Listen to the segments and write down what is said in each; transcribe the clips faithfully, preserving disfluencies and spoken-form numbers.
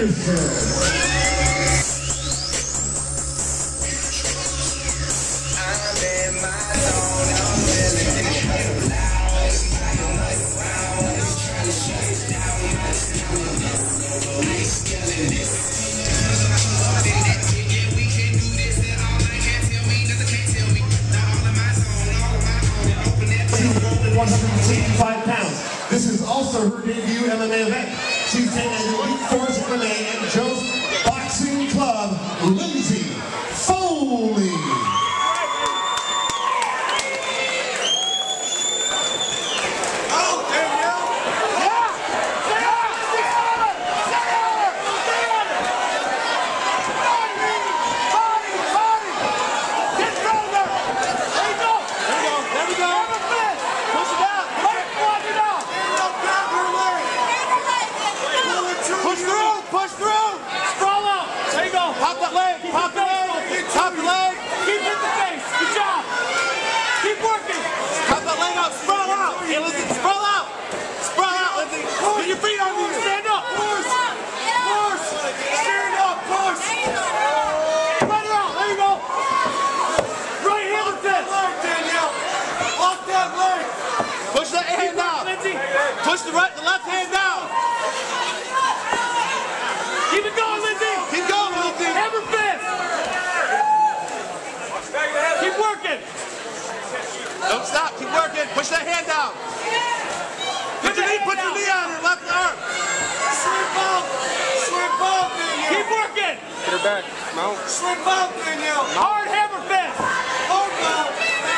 Anderson. one hundred sixty-five pounds. This is also her debut M M A event. She's taking Elite Force M M A and Joe's Boxing Club, Lindsay Foley. Push the right, the left hand down. Keep it going, Lindsay. Keep going, Lindsay. Hammer fist. Keep working. Don't stop. Keep working. Push that hand down. Put your knee, put your knee on her left arm. Slip out. Slip out, Danielle. Keep working. Get her back. Mount. Slip out, Danielle. Hard hammer fist. Hard mount.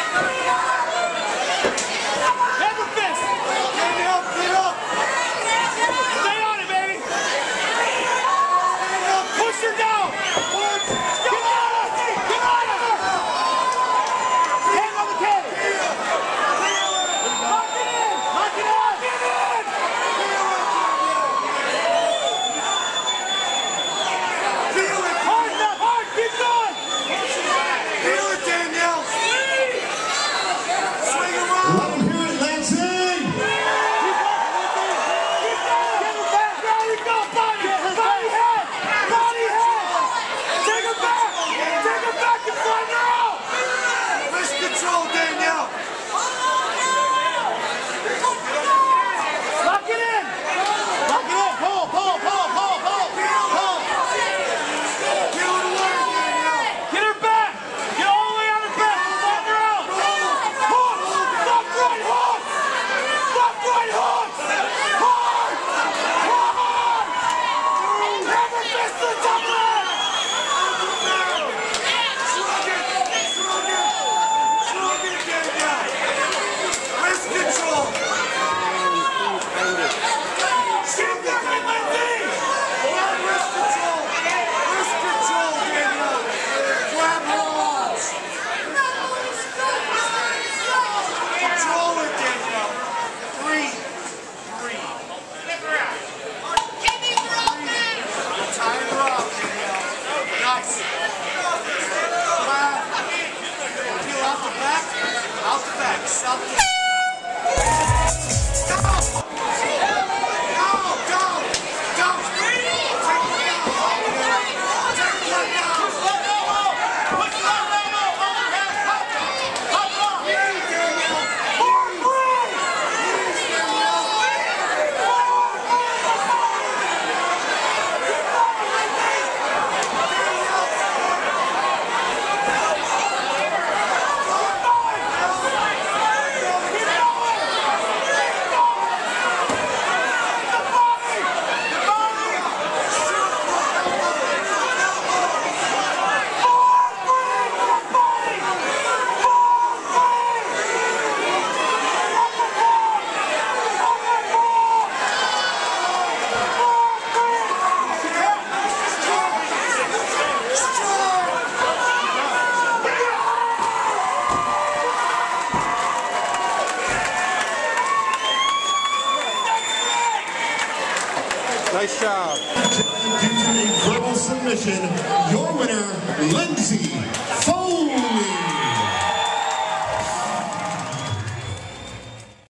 Nice job. Due to a verbal submission, your winner, Lindsay Foley.